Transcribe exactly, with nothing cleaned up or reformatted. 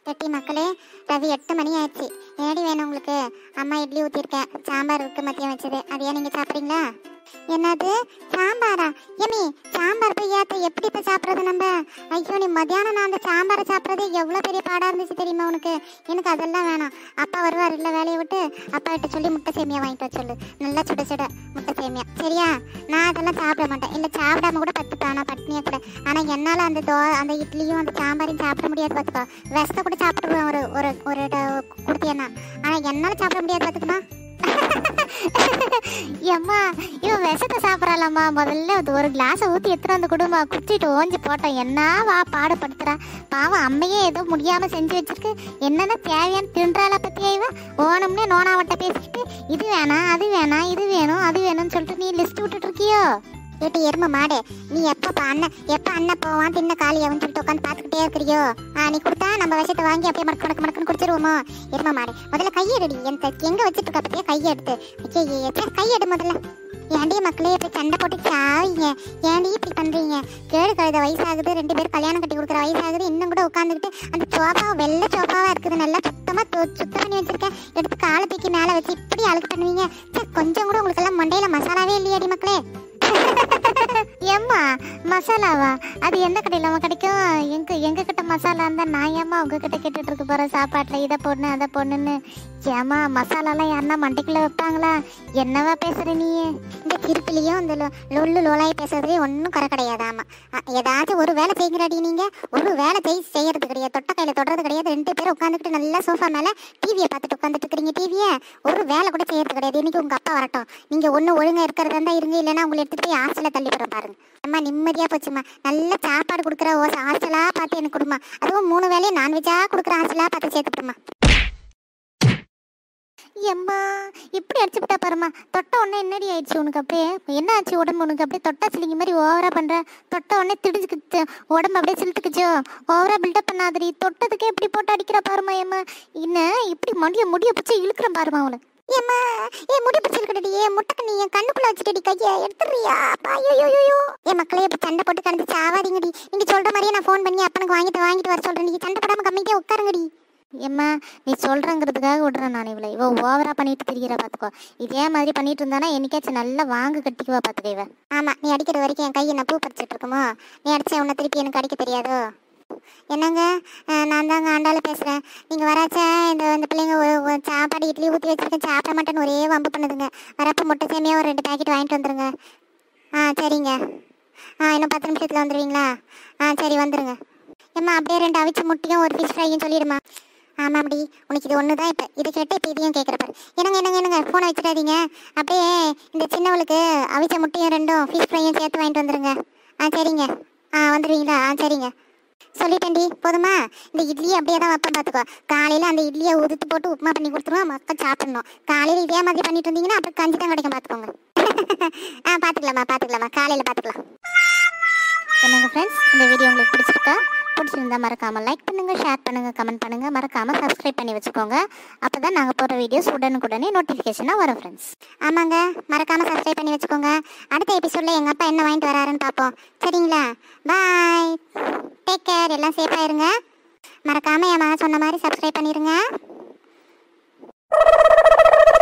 எட்டி மக்களே, ரவி எட்டு மணி ஆயிடுச்சு. ஏடி வேணும் உங்களுக்கு? அம்மா இட்லி ஊற்றிருக்கேன், சாம்பார் இருக்கு மதியம் வச்சது. அதையா நீங்கள் சாப்பிட்றீங்களா? என்னது சாம்பாரா? ஏமி சாம்பார் போய் ஏற்ற எப்படி இப்போ சாப்பிட்றது நம்ம? ஐயோ, நீ மத்தியானம் நான் அந்த சாம்பாரை சாப்பிட்றது எவ்வளோ பெரிய பாடாக இருந்துச்சு தெரியுமா உனக்கு? எனக்கு அதெல்லாம் வேணாம். அப்பா வருவார் இல்லை வேலையை விட்டு, அப்பா கிட்ட சொல்லி முட்டை சேமியா வாங்கிட்டு வர சொல்லு. நல்லா சுட சுட முட்டை சேமியா, சரியா? நான் அதெல்லாம் சாப்பிட மாட்டேன். இல்லை சாப்பிடாம கூட பத்துப்பேன், நான் பட்னியாக கூட. ஆனால் என்னால் அந்த தோ அந்த இட்லியும் அந்த சாம்பாரையும் சாப்பிட முடியாது பார்த்துக்கோ. விஷத்தை கூட சாப்பிடுவேன் ஒரு ஒரு ஒரு கொடுத்தியன்னா. ஆனால் என்னால் சாப்பிட முடியாது பார்த்துக்குமா. ஏம்மா இவன் விஷத்தை சாப்பிட்றாளாம்மா. முதல்ல அது ஒரு கிளாஸை ஊற்றி எடுத்துட்டு வந்து கொடுமா. குடிச்சிட்டு ஓஞ்சி போட்டோம். என்ன வா பாடுபடுத்துறா பாவம். அம்மையே ஏதோ முடியாமல் செஞ்சு வச்சிருக்கு. என்னென்ன தேவையான தின்றாளா பற்றியா இவன்? ஓனம்னே நோனாவட்ட பேசிக்கிட்டு இது வேணாம் அது வேணாம் இது வேணும் அது வேணும்னு சொல்லிட்டு நீ லிஸ்ட் விட்டுட்டு இருக்கியோ? ஏட்டி எருமை மாடு, நீ எப்போ அண்ணன் எப்போ அண்ணன் போவான் தின்ன காலியாவும் சொல்லிட்டு உட்காந்து பார்த்துக்கிட்டே இருக்கிறியோ? ஆ நீ கொடுத்தா நம்ம விஷயத்தை வாங்கி அப்படியே மடக்கு மடக்கு மடக்குன்னு குடிச்சிருவோமோ? எருமை மாடு, முதல்ல கையெடுடி. என் எங்கே வச்சுட்டு இருக்க பற்றியா? கையெடுத்து கையெடு முதல்ல. ஏண்டி மக்களே இப்படி சண்டை போட்டு சாவீங்க? ஏண்டி இப்படி பண்ணுறீங்க? கேடு கழுத வயசாகுது, ரெண்டு பேரும் கல்யாணம் கட்டி கொடுக்குற வயசாகுது, இன்னும் கூட உட்காந்துக்கிட்டு அந்த சோஃபாவை வெள்ளை சோஃபாவாக இருக்குது, நல்லா சுத்தமாக சுத்தம் பண்ணி வச்சுருக்கேன். எடுத்து காலை தூக்கி மேலே வச்சு இப்படி அழுக்கு பண்ணுவீங்க? சார் கொஞ்சம் கூட உங்களுக்கெல்லாம் மண்டையில் மசாலாவே இல்லையாடி மக்களே? ஏம்மா மசாலாவா? அது எந்த கடையில் கிடைக்கும்? எங்க எங்க கிட்ட மசாலா இருந்தா நான் ஏம்மா உங்ககிட்ட கேட்டுட்டு இருக்க போறேன் சாப்பாட்டில் இதை பொண்ணு அதை பொண்ணுன்னு? ஏம்மா மசாலாலாம் யாருன்னா மண்டைக்குள்ள வைப்பாங்களா? என்னவா பேசுற நீ? இந்த திருப்பிலையும் இந்த லொல்லு லோலாய் பேசுறதே ஒன்றும் கரை கிடையாது. ஆமா, ஏதாச்சும் ஒரு வேலை செய்கிறாடி நீங்க? ஒரு வேலை செய் செய்யறது கிடையாது, தொட்ட கையில தொடறது கிடையாது. ரெண்டு பேரும் உட்காந்துக்கிட்டு நல்லா சோஃபா மேல டிவியை பார்த்துட்டு உட்காந்துட்டு இருக்கிறீங்க. டிவியை ஒரு வேலை கூட செய்யறது கிடையாது. இன்னைக்கு உங்க அப்பா வரட்டும், நீங்க ஒண்ணு ஒழுங்கா இருக்கிறதா இருந்தா இருங்க, இல்லைன்னா உங்களை எடுத்துட்டு போய் ஹாஸ்டல்ல தள்ளி போற பாருங்க. அம்மா நிம்மதியா போச்சுமா. நல்ல சாப்பாடு கொடுக்குற ஹாஸ்டலா பார்த்து எனக்கு கொடுமா. அதுவும் மூணு வேலையை நான்வெஜ்ஜா கொடுக்குற ஹாஸ்டலா பார்த்து சேர்த்துட்டுமா. எம்மா இப்படி அடிச்சு விட்டா பாருமா. தொட்ட உடனே என்னடி ஆயிடுச்சு உனக்கு? அப்படியே என்ன ஆச்சு உடம்பு உனக்கு? அப்படியே தொட்டா சிலிங்க மாதிரி ஓவரா பண்ற. தொட்ட உடனே திடிச்சுக்கிச்சு உடம்பு, அப்படியே சிலுத்துக்குச்சோ. ஓவரா பில்டப் பண்ணாதடி. தொட்டதுக்கே இப்படி போட்டு அடிக்கிற பாருமா. ஏம்மா இன்னும் இப்படி முடிய முடிய பிடிச்சி இழுக்கிற பாருமா அவளை. ஏம்மா ஏ முடி பிடிச்சிருக்கடி, ஏ முட்டைக்கு நீ என் கண்ணுக்குள்ள வச்சுட்டடி கையை எடுத்துறியா? ஐயோயோயோ ஏ மக்களே, இப்ப சண்டை போட்டு கடந்து சாவாதீங்கடி. நீங்க சொல்ற மாதிரியே நான் ஃபோன் பண்ணி அப்பனுக்கு வாங்கிட்டு வாங்கிட்டு வர சொல்றேன். நீங்க சண்டை போடாம கம்மிக்கே உட்காருங்கடி. ஏம்மா நீ சொல்றங்கிறதுக்காக விடுறேன் நான் இவளை. இவ ஓவரா பண்ணிட்டு திரிகிற பாத்துக்கோ. இதே மாதிரி பண்ணிட்டு இருந்தானா என்னைக்காச்சும் நல்லா வாங்க கட்டிக்குவா பாத்துக்க இவ. ஆமா, நீ அடிக்கிற வரைக்கும் என் கையை நான் பூ பறிச்சிட்டு இருக்குமோ? நீ அடிச்ச உன்னை திருப்பி எனக்கு அடிக்க தெரியாதோ? என்னங்க, நான் தாங்க ஆண்டாளு பேசுகிறேன். நீங்கள் வராச்சா? இந்த இந்த பிள்ளைங்க சாப்பாடு இட்லி ஊற்றி வச்சுருக்கேன், சாப்பிட மாட்டேன்னு ஒரே வம்பு பண்ணுதுங்க. வரப்போ முட்டை சேமியா ஒரு ரெண்டு பேக்கெட் வாங்கிட்டு வந்துடுங்க. ஆ சரிங்க. ஆ இன்னும் பத்து நிமிஷத்தில் வந்துடுவீங்களா? ஆ சரி வந்துடுங்க. ஏம்மா அப்படியே ரெண்டு அவிச்ச முட்டையும் ஒரு ஃபிஷ் ஃப்ரையும் சொல்லிடுமா. ஆமாம் அப்படி உனக்கு இது ஒன்று தான். இப்போ இதை கேட்டு இப்போ இதையும் கேட்குறப்பாரு. என்னங்க என்னங்க என்னங்க ஃபோனை வச்சுட்டாதீங்க. அப்படியே இந்த சின்னவளுக்கு அவிச்ச முட்டையும் ரெண்டும் ஃபிஷ் ஃப்ரையும் சேர்த்து வாங்கிட்டு வந்துடுங்க. ஆ சரிங்க. ஆ வந்துடுவீங்களா? ஆ சரிங்க சொல்லிட்டேன்டி. போதுமா? இந்த இட்லியை அப்படியே தான் வைப்பேன் பார்த்துக்கோ. காலையில் அந்த இட்லியை உதுத்து போட்டு உப்புமா பண்ணி கொடுத்துருவோம், மக்கள் சாப்பிடணும். காலையில் இதே மாதிரி பண்ணிட்டு இருந்தீங்கன்னா அப்புறம் கஞ்சி தான் கிடைக்கும் பார்த்துக்கோங்க. ஆ பார்த்துக்கலாமா பார்த்துக்கலாமா காலையில் பார்த்துக்கலாம். என்னங்க ஃப்ரெண்ட்ஸ், இந்த வீடியோ உங்களுக்கு பிடிச்சிருக்கா? பிடிச்சிருந்தா மறக்காமல் லைக் பண்ணுங்கள், ஷேர் பண்ணுங்கள், கமெண்ட் பண்ணுங்கள். மறக்காமல் சப்ஸ்கிரைப் பண்ணி வச்சுக்கோங்க. அப்போ தான் நாங்கள் போகிற வீடியோஸ் உடனுக்குடனே நோட்டிஃபிகேஷனாக வரும் ஃப்ரெண்ட்ஸ். ஆமாங்க, மறக்காமல் சப்ஸ்கிரைப் பண்ணி வச்சுக்கோங்க. அடுத்த எபிசோடில் எங்கள் அப்பா என்ன வாங்கிட்டு வராருன்னு பார்ப்போம். சரிங்களா? பாய், டேக் கேர், எல்லாம் சேஃபாக இருங்க. மறக்காமல் என் மகன் சொன்ன மாதிரி சப்ஸ்கிரைப் பண்ணிடுங்க.